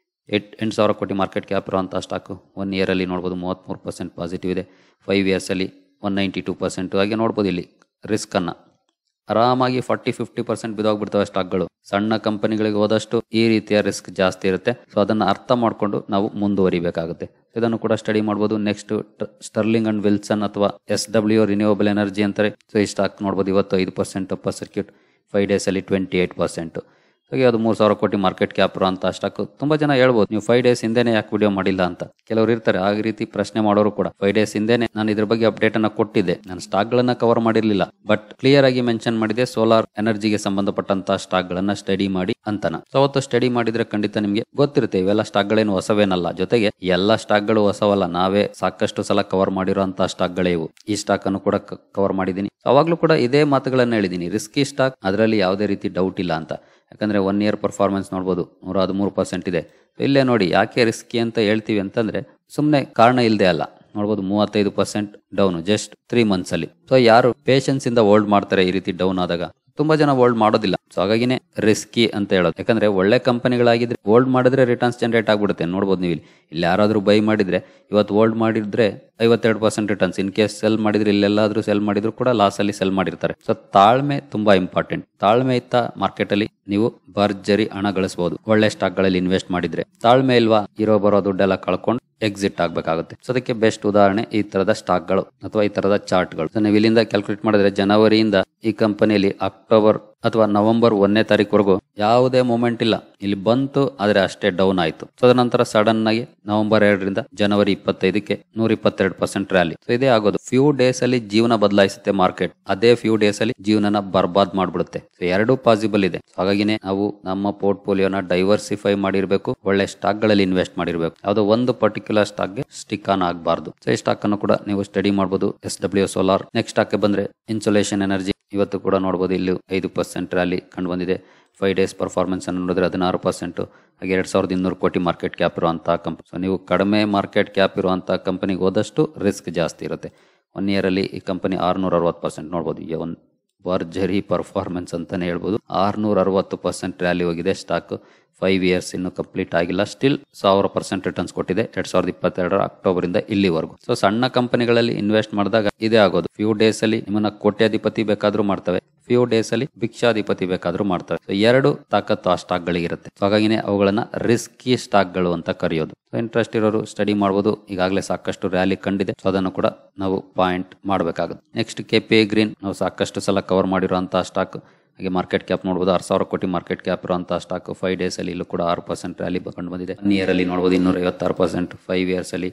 8,000 ಕೋಟಿ ಮಾರ್ಕೆಟ್ ಕ್ಯಾಪ್ ಇರುವಂತಹ ಸ್ಟಾಕ್ 1 ಇಯರ್ ಅಲ್ಲಿ ನೋಡಬಹುದು 33% ಪಾಸಿಟಿವ್ ಇದೆ. 5 ಇಯರ್ಸ್ ಅಲ್ಲಿ 192%. ಹಾಗೆ ನೋಡಬಹುದು ಇಲ್ಲಿ ರಿಸ್ಕ್ ಅನ್ನ ಆರಾಮಾಗಿ 40-50% ಬಿದ್ದೋಗ್ಬಿಡ್ತವೆ ಸ್ಟಾಕ್ಗಳು. ಸಣ್ಣ ಕಂಪನಿಗಳಿಗೆ ಹೋದಷ್ಟು ಈ ರೀತಿಯ ರಿಸ್ಕ್ ಜಾಸ್ತಿ ಇರುತ್ತೆ. ಸೊ ಅದನ್ನ ಅರ್ಥ ಮಾಡ್ಕೊಂಡು ನಾವು ಮುಂದುವರಿಬೇಕಾಗುತ್ತೆ. ಇದನ್ನು ಕೂಡ ಸ್ಟಡಿ ಮಾಡಬಹುದು. ನೆಕ್ಸ್ಟ್ ಸ್ಟರ್ಲಿಂಗ್ ಅಂಡ್ ವಿಲ್ಸನ್ ಅಥವಾ SW ರಿನ್ಯೂವಬಲ್ ಎನರ್ಜಿ ಅಂತಾರೆ. ಸೊ ಈ ಸ್ಟಾಕ್ ನೋಡಬಹುದು ಇವತ್ತು 5% ಅಪ್ಪರ್ ಸರ್ಕ್ಯೂಟ್, 5 ಡೇಸ್ ಅಲ್ಲಿ 28%. ಹಾಗೆ ಅದು 3,000 ಕೋಟಿ ಮಾರ್ಕೆಟ್ ಕ್ಯಾಪ್ ಅಂತ ಸ್ಟಾಕ್. ತುಂಬಾ ಜನ ಹೇಳ್ಬೋದು ನೀವು 5 ಡೇಸ್ ಹಿಂದೆನೆ ಯಾಕೆ ವಿಡಿಯೋ ಮಾಡಿಲ್ಲ ಅಂತ. ಕೆಲವರು ಇರ್ತಾರೆ ಆ ರೀತಿ ಪ್ರಶ್ನೆ ಮಾಡೋರು ಕೂಡ. 5 ಡೇಸ್ ಹಿಂದೆನೆ ನಾನು ಇದ್ರ ಬಗ್ಗೆ ಅಪ್ಡೇಟ್ ಅನ್ನ ಕೊಟ್ಟಿದ್ದೆ. ನಾನು ಸ್ಟಾಕ್ ಗಳನ್ನ ಕವರ್ ಮಾಡಿರ್ಲಿಲ್ಲ, ಬಟ್ ಕ್ಲಿಯರ್ ಆಗಿ ಮೆನ್ಷನ್ ಮಾಡಿದೆ ಸೋಲಾರ್ ಎನರ್ಜಿಗೆ ಸಂಬಂಧಪಟ್ಟಂತಹ ಸ್ಟಾಕ್ ಗಳನ್ನ ಸ್ಟಡಿ ಮಾಡಿ ಅಂತನ. ಸೊ ಅವತ್ತು ಸ್ಟಡಿ ಮಾಡಿದ್ರೆ ಖಂಡಿತ ನಿಮ್ಗೆ ಗೊತ್ತಿರುತ್ತೆ ಇವೆಲ್ಲ ಸ್ಟಾಕ್ ಗಳೇನು ಹೊಸವೇನಲ್ಲ. ಜೊತೆಗೆ ಎಲ್ಲಾ ಸ್ಟಾಕ್ ಗಳು ಹೊಸವಲ್ಲ, ನಾವೇ ಸಾಕಷ್ಟು ಸಲ ಕವರ್ ಮಾಡಿರುವಂತಹ ಸ್ಟಾಕ್ ಗಳೇ ಇವು. ಈ ಸ್ಟಾಕ್ ಅನ್ನು ಕೂಡ ಕವರ್ ಮಾಡಿದೀನಿ. ಅವಾಗ್ಲೂ ಕೂಡ ಇದೇ ಮಾತುಗಳನ್ನ ಹೇಳಿದೀನಿ, ರಿಸ್ಕಿ ಸ್ಟಾಕ್, ಅದರಲ್ಲಿ ಯಾವುದೇ ರೀತಿ ಡೌಟ್ ಇಲ್ಲ ಅಂತ. ಯಾಕಂದ್ರೆ 1 ಇಯರ್ ಪರ್ಫಾರ್ಮೆನ್ಸ್ ನೋಡಬಹುದು 113% ಇದೆ. ಇಲ್ಲೇ ನೋಡಿ ಯಾಕೆ ರಿಸ್ಕಿ ಅಂತ ಹೇಳ್ತೀವಿ ಅಂತಂದ್ರೆ ಸುಮ್ನೆ ಕಾರಣ ಇಲ್ಲದೆ ಅಲ್ಲ. ನೋಡಬಹುದು 35% ಡೌನ್ ಜಸ್ಟ್ 3 ಮಂತ್ಸ್ ಅಲ್ಲಿ. ಸೊ ಯಾರು ಪೇಷನ್ಸ್ ಇಂದ ಹೋಲ್ಡ್ ಮಾಡ್ತಾರೆ ಈ ರೀತಿ ಡೌನ್ ಆದಾಗ? ತುಂಬಾ ಜನ ಹೋಲ್ಡ್ ಮಾಡೋದಿಲ್ಲ. ಸೊ ಹಾಗಾಗಿನೇ ರಿಸ್ಕಿ ಅಂತ ಹೇಳೋದು. ಯಾಕಂದ್ರೆ ಒಳ್ಳೆ ಕಂಪನಿಗಳಾಗಿದ್ರೆ ಹೋಲ್ಡ್ ಮಾಡಿದ್ರೆ ರಿಟರ್ನ್ಸ್ ಜನರೇಟ್ ಆಗ್ಬಿಡುತ್ತೆ. ನೋಡಬಹುದು ನೀವು ಇಲ್ಲಿ ಯಾರಾದ್ರೂ ಬೈ ಮಾಡಿದ್ರೆ ಇವತ್ತು ಹೋಲ್ಡ್ ಮಾಡಿದ್ರೆ 52% ರಿಟರ್ನ್ಸ್. ಇನ್ ಕೇಸ್ ಸೆಲ್ ಮಾಡಿದ್ರೆ ಇಲ್ಲೆಲ್ಲಾದ್ರೂ ಸೆಲ್ ಮಾಡಿದ್ರು ಕೂಡ ಲಾಸ್ ಅಲ್ಲಿ ಸೆಲ್ ಮಾಡಿರ್ತಾರೆ. ಸೊ ತಾಳ್ಮೆ ತುಂಬಾ ಇಂಪಾರ್ಟೆಂಟ್. ತಾಳ್ಮೆ ಇತ್ತ ಮಾರ್ಕೆಟ್ ಅಲ್ಲಿ ನೀವು ಭರ್ಜರಿ ಹಣ ಗಳಿಸಬಹುದು ಒಳ್ಳೆ ಸ್ಟಾಕ್ ಗಳಲ್ಲಿ ಇನ್ವೆಸ್ಟ್ ಮಾಡಿದ್ರೆ. ತಾಳ್ಮೆ ಇಲ್ವಾ, ಇರೋ ಬರೋ ದುಡ್ಡೆಲ್ಲ ಕಳ್ಕೊಂಡು ಎಕ್ಸಿಟ್ ಆಗ್ಬೇಕಾಗುತ್ತೆ. ಸೊ ಅದಕ್ಕೆ ಬೆಸ್ಟ್ ಉದಾಹರಣೆ ಈ ತರದ ಸ್ಟಾಕ್ ಗಳು ಅಥವಾ ಈ ತರದ ಚಾರ್ಟ್ ಗಳು. ನೀವು ಇಲ್ಲಿಂದ ಕ್ಯಾಲ್ಕುಲೇಟ್ ಮಾಡಿದ್ರೆ ಜನವರಿಯಿಂದ ಈ ಕಂಪನಿಯಲ್ಲಿ ಅಕ್ಟೋಬರ್ ಅಥವಾ ನವೆಂಬರ್ 1ನೇ ತಾರೀಕುವರೆಗೂ ಯಾವುದೇ ಮೂಮೆಂಟ್ ಇಲ್ಲ, ಇಲ್ಲಿ ಬಂತು ಆದ್ರೆ ಅಷ್ಟೇ ಡೌನ್ ಆಯ್ತು. ತದನಂತರ ಸಡನ್ ಆಗಿ ನವೆಂಬರ್ 2ರಿಂದ ಜನವರಿ 25ಕ್ಕೆ 122% ರ್ಯಾಲಿ. ಸೊ ಇದೇ ಆಗೋದು. ಫ್ಯೂ ಡೇಸ್ ಅಲ್ಲಿ ಜೀವನ ಬದಲಾಯಿಸುತ್ತೆ ಮಾರ್ಕೆಟ್, ಅದೇ ಫ್ಯೂ ಡೇಸ್ ಅಲ್ಲಿ ಜೀವನನ ಬರ್ಬಾದ್ ಮಾಡ್ಬಿಡುತ್ತೆ. ಸೊ ಎರಡೂ ಪಾಸಿಬಲ್ ಇದೆ. ಹಾಗಾಗಿನೇ ನಾವು ನಮ್ಮ ಪೋರ್ಟ್ಫೋಲಿಯೋನ ಡೈವರ್ಸಿಫೈ ಮಾಡಿರ್ಬೇಕು, ಒಳ್ಳೆ ಸ್ಟಾಕ್ ಗಳಲ್ಲಿ ಇನ್ವೆಸ್ಟ್ ಮಾಡಿರ್ಬೇಕು. ಯಾವುದೋ ಒಂದು ಪರ್ಟಿಕ್ಯುಲರ್ ಸ್ಟಾಕ್ ಗೆ ಸ್ಟಿಕ್ ಆನ್ ಆಗಬಾರ್ದು. ಸೊ ಈ ಸ್ಟಾಕ್ ಅನ್ನು ಕೂಡ ನೀವು ಸ್ಟಡಿ ಮಾಡಬಹುದು. SW solar. ನೆಕ್ಸ್ಟ್ ಸ್ಟಾಕ್ ಬಂದ್ರೆ ಇನ್ಸುಲೇಷನ್ ಎನರ್ಜಿ. ಇವತ್ತು ಕೂಡ ನೋಡಬಹುದು, ಇಲ್ಲಿ 5% ರ್ಯಾಲಿ ಕಂಡು ಬಂದಿದೆ. 5 ಡೇಸ್ ಪರ್ಫಾರ್ಮೆನ್ಸ್ ಅನ್ನು ನೋಡಿದ್ರೆ 16%. ಹಾಗೆ 2200 ಕೋಟಿ ಮಾರ್ಕೆಟ್ ಕ್ಯಾಪ್ ಇರುವಂತಹ ಕಂಪನಿ. ಸೊ ನೀವು ಕಡಿಮೆ ಮಾರ್ಕೆಟ್ ಕ್ಯಾಪ್ ಇರುವಂತಹ ಕಂಪನಿಗೆ ಹೋದಷ್ಟು ರಿಸ್ಕ್ ಜಾಸ್ತಿ ಇರುತ್ತೆ. 1 ಇಯರ್ ಅಲ್ಲಿ ಈ ಕಂಪನಿ 660% ನೋಡಬಹುದು. ಈಗ ಒಂದು ಭರ್ಜರಿ ಪರ್ಫಾರ್ಮೆನ್ಸ್ ಅಂತಾನೆ ಹೇಳ್ಬೋದು. 660% ರ್ಯಾಲಿ ಹೋಗಿದೆ ಸ್ಟಾಕ್. 5 ಇಯರ್ಸ್ ಇನ್ನು ಕಂಪ್ಲೀಟ್ ಆಗಿಲ್ಲ, ಸ್ಟಿಲ್ 1000% ರಿಟರ್ನ್ಸ್ ಕೊಟ್ಟಿದೆ 2022 ಅಕ್ಟೋಬರ್ ಇಂದ ಇಲ್ಲಿವರೆಗೂ. ಸೊ ಸಣ್ಣ ಕಂಪನಿಗಳಲ್ಲಿ ಇನ್ವೆಸ್ಟ್ ಮಾಡಿದಾಗ ಇದೇ ಆಗೋದು. ಫ್ಯೂ ಡೇಸ್ ಅಲ್ಲಿ ನಿಮ್ಮನ್ನ ಕೋಟ್ಯಾಧಿಪತಿ ಬೇಕಾದ್ರೂ ಮಾಡ್ತವೆ, ಫ್ಯೂ ಡೇಸ್ ಅಲ್ಲಿ ಭಿಕ್ಷಾಧಿಪತಿ ಬೇಕಾದ್ರೂ ಮಾಡ್ತವೆ. ಸೊ ಎರಡು ತಾಕತ್ತು ಆ ಸ್ಟಾಕ್ ಗಳಿಗಿರುತ್ತೆ. ಸೊ ಹಾಗಾಗಿನೇ ಅವುಗಳನ್ನ ರಿಸ್ಕಿ ಸ್ಟಾಕ್ ಗಳು ಅಂತ ಕರೆಯೋದು. ಸೊ ಇಂಟ್ರೆಸ್ಟ್ ಇರೋರು ಸ್ಟಡಿ ಮಾಡಬಹುದು. ಈಗಾಗಲೇ ಸಾಕಷ್ಟು ರ್ಯಾಲಿ ಕಂಡಿದೆ, ಸೊ ಅದನ್ನು ಕೂಡ ನಾವು ಪಾಯಿಂಟ್ ಮಾಡಬೇಕಾಗುತ್ತೆ. ನೆಕ್ಸ್ಟ್ KPI ಗ್ರೀನ್, ನಾವು ಸಾಕಷ್ಟು ಸಲ ಕವರ್ ಮಾಡಿರುವಂತಹ ಸ್ಟಾಕ್. ಹಾಗೆ ಮಾರ್ಕೆಟ್ ಕ್ಯಾಪ್ ನೋಡಬಹುದು, 6000 ಕೋಟಿ ಮಾರ್ಕೆಟ್ ಕ್ಯಾಪ್ ಇರುವಂತಹ ಸ್ಟಾಕ್. 5 ಡೇಸ್ ಅಲ್ಲಿ ಇಲ್ಲೂ ಕೂಡ 6% ರ್ಯಾಲಿ ಕಂಡು ಬಂದಿದೆ. 1 ಇಯರ್ ಅಲ್ಲಿ ನೋಡಬಹುದು 256%, 5 ಇಯರ್ಸ್ ಅಲ್ಲಿ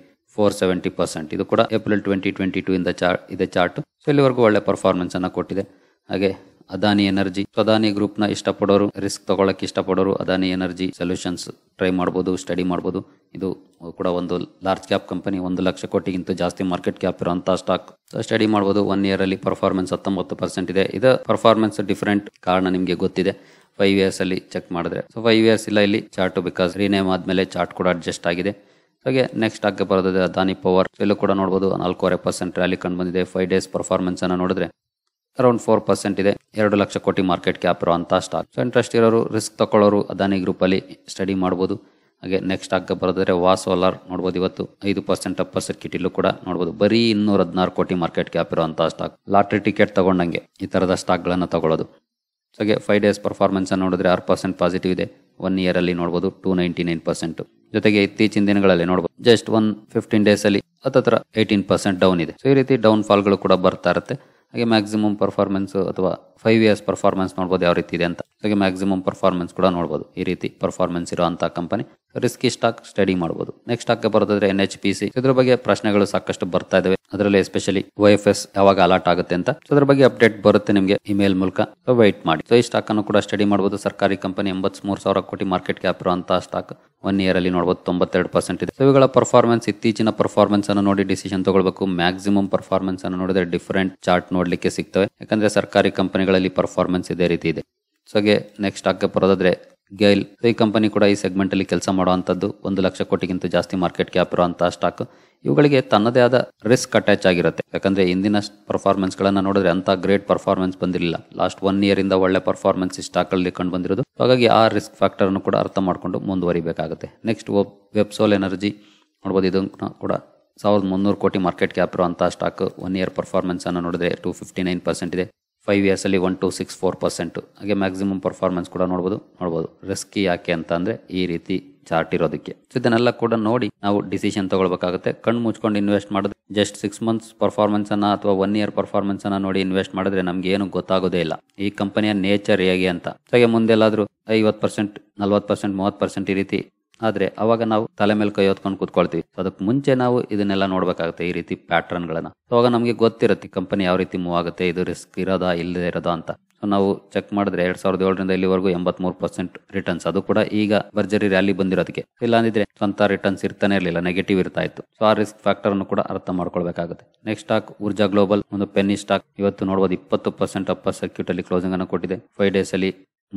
470%. ಇದು ಕೂಡ ಏಪ್ರಿಲ್ 2022 ಇಂದ ಇದೆ ಚಾರ್ಟ್. ಸೊ ಇಲ್ಲಿವರೆಗೂ ಒಳ್ಳೆ ಪರ್ಫಾರ್ಮೆನ್ಸ್ ಅನ್ನ ಕೊಟ್ಟಿದೆ. ಹಾಗೆ ಅದಾನಿ ಎನರ್ಜಿ, ಅದಾನಿ ಗ್ರೂಪ್ ನ ಇಷ್ಟಪಡೋರು, ರಿಸ್ಕ್ ತಗೊಳಕ್ ಇಷ್ಟಪಡೋರು ಅದಾನಿ ಎನರ್ಜಿ ಸೊಲ್ಯೂಷನ್ಸ್ ಟ್ರೈ ಮಾಡಬಹುದು, ಸ್ಟಡಿ ಮಾಡಬಹುದು. ಇದು ಕೂಡ ಒಂದು ಲಾರ್ಜ್ ಕ್ಯಾಪ್ ಕಂಪನಿ, 1 ಲಕ್ಷ ಕೋಟಿಗಿಂತ ಜಾಸ್ತಿ ಮಾರ್ಕೆಟ್ ಕ್ಯಾಪ್ ಇರುವಂತಹ ಸ್ಟಾಕ್. ಸ್ಟಡಿ ಮಾಡಬಹುದು. 1 ಇಯರ್ ಅಲ್ಲಿ ಪರ್ಫಾರ್ಮೆನ್ಸ್ 19% ಇದೆ. ಇದು ಪರ್ಫಾರ್ಮೆನ್ಸ್ ಡಿಫರೆಂಟ್, ಕಾರಣ ನಿಮಗೆ ಗೊತ್ತಿದೆ. 5 ಇಯರ್ಸ್ ಅಲ್ಲಿ ಚೆಕ್ ಮಾಡಿದ್ರೆ, ಸೊ 5 ಇಯರ್ಸ್ ಇಲ್ಲ ಇಲ್ಲಿ ಚಾರ್ಟ್, ಬಿಕಾಸ್ ರೀನೇಮ್ ಆದ್ಮೇಲೆ ಚಾರ್ಟ್ ಕೂಡ ಅಡ್ಜಸ್ಟ್ ಆಗಿದೆ. ಹಾಗೆ ನೆಕ್ಸ್ಟ್ ಆಗಿ ಬರೋದಿದೆ ಅದಾನಿ ಪವರ್. ಇಲ್ಲೂ ಕೂಡ ನೋಡಬಹುದು 4.5% ರ್ಯಾಲಿ ಕಂಡು ಬಂದಿದೆ. 5 ಡೇಸ್ ಪರ್ಫಾರ್ಮೆನ್ಸ್ ಅನ್ನ ನೋಡಿದ್ರೆ ಅರೌಂಡ್ 4% ಇದೆ. 2 ಲಕ್ಷ ಕೋಟಿ ಮಾರ್ಕೆಟ್ ಕ್ಯಾಪ್ ಇರುವಂತಹ ಸ್ಟಾಕ್. ಸೊ ಇಂಟ್ರೆಸ್ಟ್ ಇರೋರು, ರಿಸ್ಕ್ ತಗೊಳ್ಳೋರು ಅದಾನಿ ಗ್ರೂಪ್ ಅಲ್ಲಿ ಸ್ಟಡಿ ಮಾಡಬಹುದು. ಹಾಗೆ ನೆಕ್ಸ್ಟ್ ಆಗ ಬರೋದ್ರೆ ಸೋಲಾರ್ ನೋಡಬಹುದು. ಇವತ್ತು 5% ಅಪ್ಪರ್ ಸರ್ಕ್ಯೂಟ್. ಇಲ್ಲೂ ಕೂಡ ನೋಡಬಹುದು ಬರೀ 216 ಕೋಟಿ ಮಾರ್ಕೆಟ್ ಕ್ಯಾಪ್ ಇರುವಂತಹ ಸ್ಟಾಕ್. ಲಾಟ್ರಿ ಟಿಕೆಟ್ ತಗೊಂಡಂಗೆ ಈ ತರದ ಸ್ಟಾಕ್ ಗಳನ್ನ ತಗೊಳ್ಳೋದು. ಹಾಗೆ 5 ಡೇಸ್ ಪರ್ಫಾರ್ಮೆನ್ಸ್ ಅನ್ನು ನೋಡಿದ್ರೆ 6% ಪಾಸಿಟಿವ್ ಇದೆ. 1 ಇಯರ್ ಅಲ್ಲಿ ನೋಡಬಹುದು 299%. ಜೊತೆಗೆ ಇತ್ತೀಚಿನ ದಿನಗಳಲ್ಲಿ ನೋಡಬಹುದು ಜಸ್ಟ್ 15 ಡೇಸ್ ಅಲ್ಲಿ ಹತ್ತತ್ರ 18% ಡೌನ್ ಇದೆ. ಸೊ ಈ ರೀತಿ ಡೌನ್ ಫಾಲ್ ಗಳು ಕೂಡ ಬರ್ತಾ ಇರುತ್ತೆ. ಹಾಗೆ ಮ್ಯಾಕ್ಸಿಮಮ್ ಪರ್ಫಾರ್ಮೆನ್ಸ್ ಅಥವಾ 5 ಇಯರ್ಸ್ ಪರ್ಫಾರ್ಮೆನ್ಸ್ ನೋಡಬಹುದು ಯಾವ ರೀತಿ ಇದೆ ಅಂತ. ಹಾಗೆ ಮ್ಯಾಕ್ಸಿಮಮ್ ಪರ್ಫಾರ್ಮೆನ್ಸ್ ಕೂಡ ನೋಡಬಹುದು. ಈ ರೀತಿ ಪರ್ಫಾರ್ಮೆನ್ಸ್ ಇರುವಂತಹ ಕಂಪನಿ, ರಿಸ್ಕಿ ಸ್ಟಾಕ್ ಸ್ಟಡಿ ಮಾಡಬಹುದು. ನೆಕ್ಸ್ಟ್ ಸ್ಟಾಕ್ ಬರೋದಾದ್ರೆ NHPC. ಇದ್ರ ಬಗ್ಗೆ ಪ್ರಶ್ನೆಗಳು ಸಾಕಷ್ಟು ಬರ್ತಾ ಇದಾವೆ. ಅದರಲ್ಲಿ ಎಸ್ಪೆಷಲಿ OFS ಯಾವಾಗ ಅಲರ್ಟ್ ಆಗುತ್ತೆ ಅಂತ. ಸೊ ಅದ್ರ ಬಗ್ಗೆ ಅಪ್ಡೇಟ್ ಬರುತ್ತೆ ನಿಮಗೆ ಇಮೇಲ್ ಮೂಲಕ. ಸೊ ವೈಟ್ ಮಾಡಿ. ಸೊ ಈ ಸ್ಟಾಕ್ ಅನ್ನು ಕೂಡ ಸ್ಟಡಿ ಮಾಡಬಹುದು. ಸರ್ಕಾರಿ ಕಂಪನಿ, 83,000 ಕೋಟಿ ಮಾರ್ಕೆಟ್ ಕ್ಯಾಪ್ ಇರುವಂತಹ ಸ್ಟಾಕ್. 1 ಇಯರ್ ಅಲ್ಲಿ ನೋಡಬಹುದು 92% ಇದೆ. ಸೊ ಇವುಗಳ ಪರ್ಫಾರ್ಮೆನ್ಸ್, ಇತ್ತೀಚಿನ ಪರ್ಫಾರ್ಮೆನ್ಸ್ ಅನ್ನು ನೋಡಿ ಡಿಸಿಷನ್ ತಗೊಳ್ಬೇಕು. ಮ್ಯಾಕ್ಸಿಮಮ್ ಪರ್ಫಾರ್ಮೆನ್ಸ್ ಅನ್ನು ನೋಡಿದ್ರೆ ಡಿಫರೆಂಟ್ ಚಾರ್ಟ್ ನೋಡ್ಲಿಕ್ಕೆ ಸಿಗ್ತವೆ. ಯಾಕಂದ್ರೆ ಸರ್ಕಾರಿ ಕಂಪನಿಗಳಲ್ಲಿ ಪರ್ಫಾರ್ಮೆನ್ಸ್ ಇದೇ ರೀತಿ ಇದೆ. ಸೊ ಹಾಗೆ ನೆಕ್ಸ್ಟ್ ಸ್ಟಾಕ್ ಬರೋದಾದ್ರೆ ಗೈಲ್. ಈ ಕಂಪನಿ ಕೂಡ ಈ ಸೆಗ್ಮೆಂಟ್ ಅಲ್ಲಿ ಕೆಲಸ ಮಾಡುವಂತದ್ದು. 1 ಲಕ್ಷ ಕೋಟಿಗಿಂತ ಜಾಸ್ತಿ ಮಾರ್ಕೆಟ್ ಕ್ಯಾಪ್ ಇರುವಂತಹ ಸ್ಟಾಕ್. ಇವುಗಳಿಗೆ ತನ್ನದೇ ಆದ ರಿಸ್ಕ್ ಅಟ್ಯಾಚ್ ಆಗಿರುತ್ತೆ. ಯಾಕಂದ್ರೆ ಇಂದಿನ ಪರ್ಫಾರ್ಮೆನ್ಸ್ ಗಳನ್ನ ನೋಡಿದ್ರೆ ಅಂತ ಗ್ರೇಟ್ ಪರ್ಫಾರ್ಮೆನ್ಸ್ ಬಂದಿರಲಿಲ್ಲ. ಲಾಸ್ಟ್ 1 ಇಯರ್ ಇಂದ ಒಳ್ಳೆ ಪರ್ಫಾರ್ಮೆನ್ಸ್ ಈ ಸ್ಟಾಕ್ ಅಲ್ಲಿ ಕಂಡು ಬಂದಿರೋದು. ಹಾಗಾಗಿ ಆ ರಿಸ್ಕ್ ಫ್ಯಾಕ್ಟರ್ ಅನ್ನು ಕೂಡ ಅರ್ಥ ಮಾಡ್ಕೊಂಡು ಮುಂದುವರಿಬೇಕಾಗುತ್ತೆ. ನೆಕ್ಸ್ಟ್ ವೆಬ್ಸೋಲ್ ಎನರ್ಜಿ ನೋಡಬಹುದು. ಇದು ಕೂಡ 1300 ಕೋಟಿ ಮಾರ್ಕೆಟ್ ಕ್ಯಾಪ್ ಇರುವಂತಹ ಸ್ಟಾಕ್. 1 ಇಯರ್ ಪರ್ಫಾರ್ಮೆನ್ಸ್ ಅನ್ನು ನೋಡಿದ್ರೆ 259% ಇದೆ. 5 ಇಯರ್ಸ್ ಅಲ್ಲಿ 1264%. ಹಾಗೆ ಮ್ಯಾಕ್ಸಿಮಮ್ ಪರ್ಫಾರ್ಮೆನ್ಸ್ ಕೂಡ ನೋಡಬಹುದು. ರಿಸ್ಕಿ ಯಾಕೆ ಅಂತ ಅಂದ್ರೆ ಈ ರೀತಿ ಚಾರ್ಟ್ ಇರೋದಕ್ಕೆ. ಇದನ್ನೆಲ್ಲ ಕೂಡ ನೋಡಿ ನಾವು ಡಿಸಿಷನ್ ತಗೊಳ್ಬೇಕಾಗುತ್ತೆ. ಕಣ್ಣು ಮುಚ್ಕೊಂಡು ಇನ್ವೆಸ್ಟ್ ಮಾಡಿದ್ರೆ ಜಸ್ಟ್ 6 ಮಂತ್ಸ್ ಪರ್ಫಾರ್ಮೆನ್ಸ್ ಅನ್ನ ಅಥವಾ 1 ಇಯರ್ ಪರ್ಫಾರ್ಮೆನ್ಸ್ ಅನ್ನ ನೋಡಿ ಇನ್ವೆಸ್ಟ್ ಮಾಡಿದ್ರೆ ನಮ್ಗೆ ಏನು ಗೊತ್ತಾಗೋದೇ ಇಲ್ಲ ಈ ಕಂಪನಿಯ ನೇಚರ್ ಹೇಗೆ ಅಂತ. ಹಾಗೆ ಮುಂದೆಲ್ಲಾದ್ರೂ 50%, 40%, 30% ಈ ರೀತಿ ಆದ್ರೆ ಅವಾಗ ನಾವು ತಲೆ ಮೇಲೆ ಕೈ ಹೊತ್ಕೊಂಡು ಕೂತ್ಕೊಳ್ತೀವಿ. ಅದಕ್ಕೆ ಮುಂಚೆ ನಾವು ಇದನ್ನೆಲ್ಲ ನೋಡ್ಬೇಕಾಗುತ್ತೆ, ಈ ರೀತಿ ಪ್ಯಾಟರ್ನ್ ಗಳನ್ನ. ಅವಾಗ ನಮಗೆ ಗೊತ್ತಿರುತ್ತೆ ಕಂಪನಿ ಯಾವ ರೀತಿ ಮೂವ್ ಆಗುತ್ತೆ, ಇದು ರಿಸ್ಕ್ ಇರೋದಾ ಇಲ್ಲದೆ ಇರೋದಾ ಅಂತ. ಸೊ ನಾವು ಚೆಕ್ ಮಾಡಿದ್ರೆ 2007ರಿಂದ ಇಲ್ಲಿವರೆಗೂ 83% ರಿಟರ್ನ್ಸ್. ಅದು ಕೂಡ ಈಗ ಭರ್ಜರಿ ರ್ಯಾಲಿ ಬಂದಿರೋದಕ್ಕೆ. ಇಲ್ಲ ಅಂದಿದ್ರೆ ಸ್ವಂತ ರಿಟರ್ನ್ಸ್ ಇರ್ತಾನೆ ಇರಲಿಲ್ಲ, ನೆಗೆಟಿವ್ ಇರ್ತಾ ಇತ್ತು. ಸೊ ಆ ರಿಸ್ಕ್ ಫ್ಯಾಕ್ಟರ್ ಅನ್ನು ಕೂಡ ಅರ್ಥ ಮಾಡ್ಕೊಳ್ಬೇಕಾಗುತ್ತೆ. ನೆಕ್ಸ್ಟ್ ಸ್ಟಾಕ್ ಊರ್ಜಾ ಗ್ಲೋಬಲ್, ಒಂದು ಪೆನ್ನಿ ಸ್ಟಾಕ್. ಇವತ್ತು ನೋಡಬಹುದು 20% ಅಪ್ಪರ್ ಸರ್ಕ್ಯೂಟ್ ಅಲ್ಲಿ ಕ್ಲೋಸಿಂಗ್ ಅನ್ನು ಕೊಟ್ಟಿದೆ. 5 ಡೇಸ್ ಅಲ್ಲಿ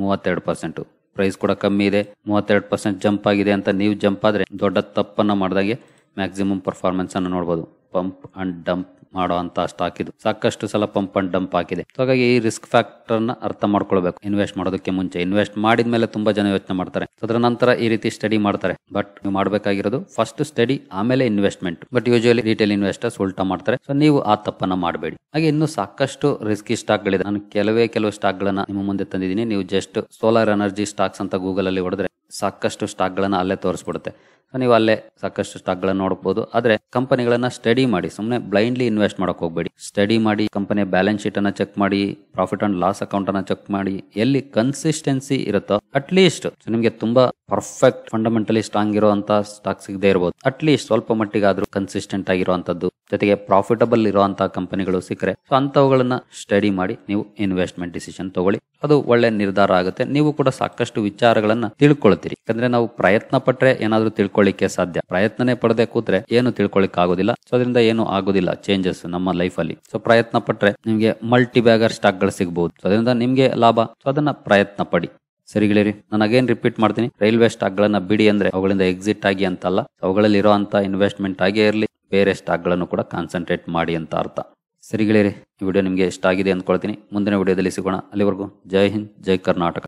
32%. ಪ್ರೈಸ್ ಕೂಡ ಕಮ್ಮಿ ಇದೆ. 32% ಜಂಪ್ ಆಗಿದೆ ಅಂತ ನೀವು ಜಂಪ್ ಆದ್ರೆ ದೊಡ್ಡ ತಪ್ಪನ್ನ ಮಾಡಿದಾಗೆ ಮ್ಯಾಕ್ಸಿಮಮ್ ಪರ್ಫಾರ್ಮೆನ್ಸ್ ಅನ್ನು ನೋಡಬಹುದು. ಪಂಪ್ ಅಂಡ್ ಡಂಪ್ ಮಾಡೋ ಅಂತ ಸ್ಟಾಕ್ ಇದು. ಸಾಕಷ್ಟು ಸಲ ಪಂಪ್ ಅಂಡ್ ಡಂಪ್ ಆಗಿದೆ. ಹಾಗಾಗಿ ಈ ರಿಸ್ಕ್ ಫ್ಯಾಕ್ಟರ್ ನ ಅರ್ಥ ಮಾಡ್ಕೊಳ್ಬೇಕು ಇನ್ವೆಸ್ಟ್ ಮಾಡೋದಕ್ಕೆ ಮುಂಚೆ. ಇನ್ವೆಸ್ಟ್ ಮಾಡಿದ್ಮೇಲೆ ತುಂಬಾ ಜನ ಯೋಚನೆ ಮಾಡ್ತಾರೆ, ಅದರ ನಂತರ ಈ ರೀತಿ ಸ್ಟಡಿ ಮಾಡ್ತಾರೆ. ಬಟ್ ನೀವು ಮಾಡಬೇಕಾಗಿರೋದು ಫಸ್ಟ್ ಸ್ಟಡಿ, ಆಮೇಲೆ investment. But usually retail investors ಉಲ್ಟಾ ಮಾಡ್ತಾರೆ. ಸೊ ನೀವು ಆ ತಪ್ಪನ್ನ ಮಾಡಬೇಡಿ. ಹಾಗೆ ಇನ್ನು ಸಾಕಷ್ಟು ರಿಸ್ಕಿ ಸ್ಟಾಕ್ ಗಳಿದೆ. ನಾನು ಕೆಲವು ಸ್ಟಾಕ್ ಗಳನ್ನ ನಿಮ್ಮ ಮುಂದೆ ತಂದಿದ್ದೀನಿ. ನೀವು ಜಸ್ಟ್ ಸೋಲಾರ್ ಎನರ್ಜಿ ಸ್ಟಾಕ್ಸ್ ಅಂತ ಗೂಗಲ್ ಅಲ್ಲಿ ಹೊಡೆದ್ರೆ ಸಾಕಷ್ಟು ಸ್ಟಾಕ್ ಗಳನ್ನ ಅಲ್ಲೇ ತೋರಿಸ್ಬಿಡುತ್ತೆ. ನೀವು ಅಲ್ಲೇ ಸಾಕಷ್ಟು ಸ್ಟಾಕ್ ಗಳನ್ನ ನೋಡಬಹುದು. ಆದ್ರೆ ಕಂಪನಿಗಳನ್ನ ಸ್ಟಡಿ ಮಾಡಿ, ಸುಮ್ಮನೆ ಬ್ಲೈಂಡ್ಲಿ ಇನ್ವೆಸ್ಟ್ ಮಾಡಕ್ ಹೋಗ್ಬೇಡಿ. ಸ್ಟಡಿ ಮಾಡಿ, ಕಂಪನಿಯ ಬ್ಯಾಲೆನ್ಸ್ ಶೀಟ್ ಅನ್ನ ಚೆಕ್ ಮಾಡಿ, ಪ್ರಾಫಿಟ್ ಅಂಡ್ ಲಾಸ್ ಅಕೌಂಟ್ ಅನ್ನ ಚೆಕ್ ಮಾಡಿ. ಎಲ್ಲಿ ಕನ್ಸಿಸ್ಟೆನ್ಸಿ ಇರುತ್ತೋ ಅಟ್ಲೀಸ್ಟ್ ನಿಮ್ಗೆ ತುಂಬಾ ಪರ್ಫೆಕ್ಟ್ ಫಂಡಮೆಂಟಲಿ ಸ್ಟ್ರಾಂಗ್ ಇರುವಂತ ಸ್ಟಾಕ್ ಸಿಗದೆ ಇರಬಹುದು, ಅಟ್ಲೀಸ್ಟ್ ಸ್ವಲ್ಪ ಮಟ್ಟಿಗಾದ್ರೂ ಕನ್ಸಿಸ್ಟೆಂಟ್ ಆಗಿರುವಂತದ್ದು ಜೊತೆಗೆ ಪ್ರಾಫಿಟಬಲ್ ಇರುವಂತಹ ಕಂಪನಿಗಳು ಸಿಕ್ಕರೆ ಸೊ ಅಂತವುಗಳನ್ನ ಸ್ಟಡಿ ಮಾಡಿ ನೀವು ಇನ್ವೆಸ್ಟ್ಮೆಂಟ್ ಡಿಸಿಷನ್ ತಗೊಳ್ಳಿ. ಅದು ಒಳ್ಳೆ ನಿರ್ಧಾರ ಆಗುತ್ತೆ. ನೀವು ಕೂಡ ಸಾಕಷ್ಟು ವಿಚಾರಗಳನ್ನ ತಿಳ್ಕೊಳ್ತೀರಿ. ಯಾಕಂದ್ರೆ ನಾವು ಪ್ರಯತ್ನ ಪಟ್ರೆ ಏನಾದ್ರೂ ತಿಳ್ಕೊಳ್ಳಿಕ್ಕೆ ಸಾಧ್ಯ, ಪ್ರಯತ್ನನೇ ಪಡದೆ ಕೂತ್ರೆ ಏನು ತಿಳ್ಕೊಳ್ಳಿಕ್ ಆಗೋದಿಲ್ಲ. ಸೊ ಅದರಿಂದ ಏನು ಆಗೋದಿಲ್ಲ ಚೇಂಜಸ್ ನಮ್ಮ ಲೈಫ್ ಅಲ್ಲಿ. ಸೊ ಪ್ರಯತ್ನ ಪಟ್ರೆ ನಿಮ್ಗೆ ಮಲ್ಟಿ ಬ್ಯಾಗರ್ ಸ್ಟಾಕ್ ಗಳು ಸಿಗಬಹುದು. ಸೊ ಅದರಿಂದ ನಿಮ್ಗೆ ಲಾಭ. ಸೊ ಅದನ್ನ ಪ್ರಯತ್ನ ಪಡಿ. ಸರಿ ಗೆಳೆಯರಿ, ನಾನು ಅಗೇನ್ ರಿಪೀಟ್ ಮಾಡ್ತೀನಿ, ರೈಲ್ವೆ ಸ್ಟಾಕ್ ಗಳನ್ನ ಬಿಡಿ ಅಂದ್ರೆ ಅವುಗಳಿಂದ ಎಕ್ಸಿಟ್ ಆಗಿ ಅಂತಲ್ಲ, ಅವುಗಳಲ್ಲಿ ಇರುವಂತ ಇನ್ವೆಸ್ಟ್ಮೆಂಟ್ ಆಗೇ ಇರಲಿ, ಬೇರೆ ಸ್ಟಾಕ್ ಗಳನ್ನು ಕೂಡ ಕಾನ್ಸಂಟ್ರೇಟ್ ಮಾಡಿ ಅಂತ ಅರ್ಥ. ಸರಿ ಗೆಳೆಯರಿ, ಈ ವಿಡಿಯೋ ನಿಮಗೆ ಇಷ್ಟ ಆಗಿದೆ ಅಂದ್ಕೊಳ್ತೀನಿ. ಮುಂದಿನ ವಿಡಿಯೋದಲ್ಲಿ ಸಿಗೋಣ. ಅಲ್ಲಿವರೆಗೂ ಜೈ ಹಿಂದ್, ಜೈ ಕರ್ನಾಟಕ.